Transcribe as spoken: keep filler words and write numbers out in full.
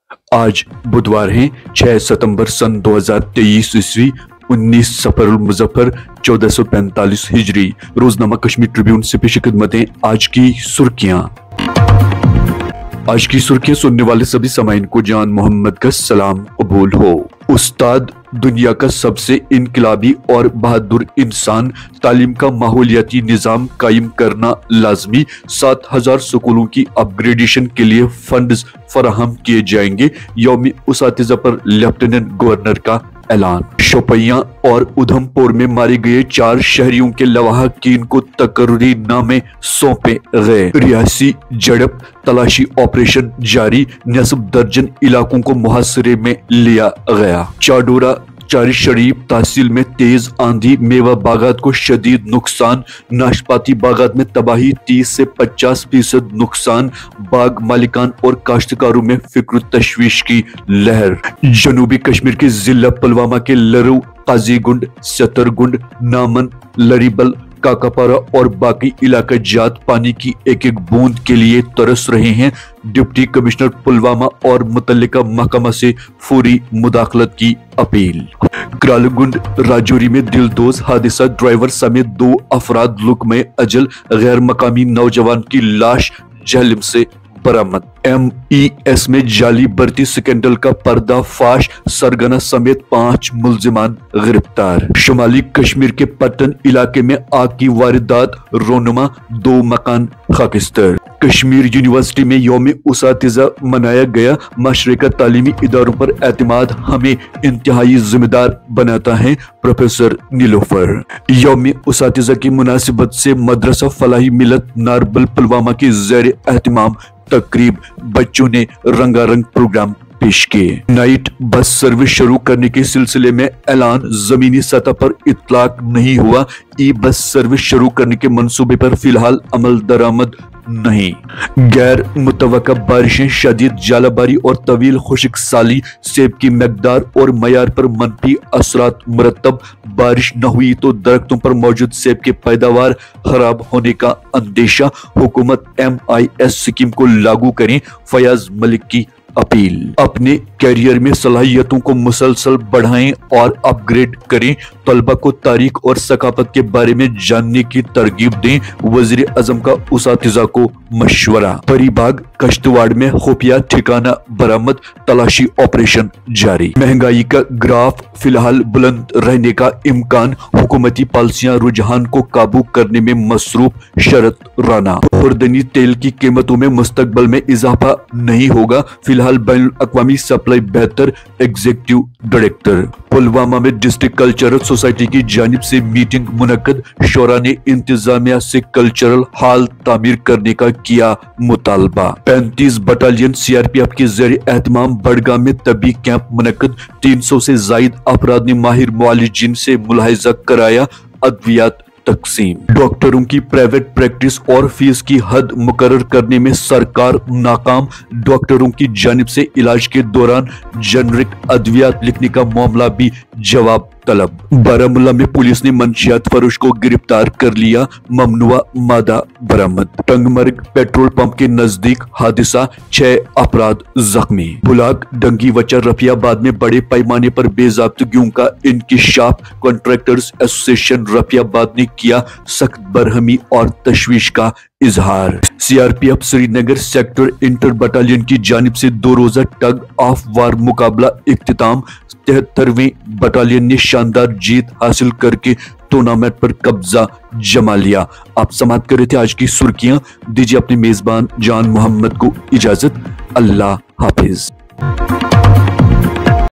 आज बुधवार है छह सितंबर सन दो हजार तेईस ईस्वी, उन्नीस सफर मुजफ्फर चौदह सौ पैंतालीस हिजरी। रोजनामा कश्मीर ट्रिब्यून से पेश खिदमतें आज की सुर्खियां। आज की सुर्खियां सुनने वाले सभी सामाईन को जान मोहम्मद का सलाम कबूल हो। उस्ताद दुनिया का सबसे इनकलाबी और बहादुर इंसान, तालीम का माहौलियाती निजाम कायम करना लाजमी, सात हजार स्कूलों की अपग्रेडेशन के लिए फंड्स फराहम किए जाएंगे। यौम उसातिज़ा पर लेफ्टिनेंट गवर्नर का ऐलान। शोपियां और उधमपुर में मारे गए चार शहरियों के लवाहकीन को तकर्री नामे सौंपे गए। रियासी झड़प तलाशी ऑपरेशन जारी, नस्ब दर्जन इलाकों को मुहासरे में लिया गया। चाडोरा चारी शरीफ तहसील में तेज आंधी, मेवा बागात को शदीद नुकसान, नाशपाती बागात में तबाही, तीस से पचास फीसद नुकसान। बाग मालिकान और काश्तकारों में फिक्र तशवीश की लहर। जनूबी कश्मीर के जिला पुलवामा के लरू, काजीगुंड, सतरगुंड, नामन, लरीबल, काकापारा और बाकी इलाका जात पानी की एक एक बूंद के लिए तरस रहे हैं। डिप्टी कमिश्नर पुलवामा और मुतल्लिका महकमा से फौरी मुदाखलत की अपील। क्रालगुंड राजौरी में दिलदोज हादसा, ड्राइवर समेत दो अफराद लुकमे अजल, गैर मकामी नौजवान की लाश जहलम से बरामद। एम ई एस में जाली भर्ती स्कैंडल का पर्दाफाश, सरगना समेत पांच मुल्जिमान गिरफ्तार। शुमाली कश्मीर के पट्टन इलाके में आग की वारदात, रोनुमा, दो मकान खाकिस्तर। कश्मीर यूनिवर्सिटी में यौम उसातिज़ा मनाया गया। माशरे का तालीमी इदारों पर एतमाद हमें इंतहाई जिम्मेदार बनाता है, प्रोफेसर नीलोफर। यौम उसातिज़ा की मुनासिबत से मदरसा फलाही मिलत नारबल पुलवामा की ज़ेर एहतमाम तकरीब, बच्चों ने रंगारंग प्रोग्राम पेश किए। नाइट बस सर्विस शुरू करने के सिलसिले में ऐलान, जमीनी सतह पर इतलाक नहीं हुआ। ई बस सर्विस शुरू करने के मंसूबे पर फिलहाल अमल दरामद नहीं। गैर मुतवक्का बारिशें, शदीद जालाबारी और तवील खुश्क साली, सेब की मकदार और मयार पर मनफी असरात मुरतब। बारिश न हुई तो दरख्तों पर मौजूद सेब की पैदावार खराब होने का अंदेशा। हुकूमत एम आई एस स्कीम को लागू करें, फयाज मलिक की अपील। अपने कैरियर में सलाहियतों को मुसलसल बढ़ाएं और अपग्रेड करें। तलबा को तारीख और सकाफत के बारे में जानने की तरगीब दें, वजीर आजम का उसातिज़ा को मशवरा। परीबाग कश्तवाड़ में खुफिया ठिकाना बरामद, तलाशी ऑपरेशन जारी। महंगाई का ग्राफ फिलहाल बुलंद रहने का इम्कान, हुकूमती पॉलिसियां रुझान को काबू करने में मसरूफ, शरत राना। खुर्दनी तेल की कीमतों में मुस्तकबल में इजाफा नहीं होगा, फिलहाल बैनुल अक़वामी सप्लाई बेहतर, एग्जीक्यूटिव डायरेक्टर। पुलवामा में डिस्ट्रिक्ट कल्चरल सोसाइटी की जानिब से मीटिंग मुनक्कद, शोरा ने इंतजामिया से कल्चरल हॉल तामीर करने का किया मुतालबा। पैंतीस battalion C R P F के ज़ेर एहतमाम बड़गाम में तबी कैंप मुनक्कद, तीन सौ से जायद अफराद ने माहिर मुआलिजीन से मुलाहिजा कराया, अद्वियात तकसीम। डॉक्टरों की प्राइवेट प्रैक्टिस और फीस की हद मुकर्रर करने में सरकार नाकाम, डॉक्टरों की जानिब से इलाज के दौरान जेनरिक अद्वियात लिखने का मामला भी जवाब तलब। बारामूला में पुलिस ने मंशियात फरोश को गिरफ्तार कर लिया, ममनुआ मादा बरामद। टंगमर्ग पेट्रोल पंप के नजदीक हादसा, छह अफराद जख्मी। बुलाक डंगी वचा रफियाबाद में बड़े पैमाने पर बेज़ाब्तगियों का इंकिशाफ, कॉन्ट्रैक्टर्स एसोसिएशन रफियाबाद ने किया सख्त बरहमी और तशवीश का इजहार। C R P F Srinagar sector inter battalion की जानिब से दो रोजा टग ऑफ वार मुकाबला इख्तिताम, तिहत्तरवें बटालियन ने शानदार जीत हासिल करके टूर्नामेंट पर कब्जा जमा लिया। आप समाप्त कर रहे थे आज की सुर्खियां। दीजिए अपने मेजबान जान मोहम्मद को इजाजत। अल्लाह हाफिज।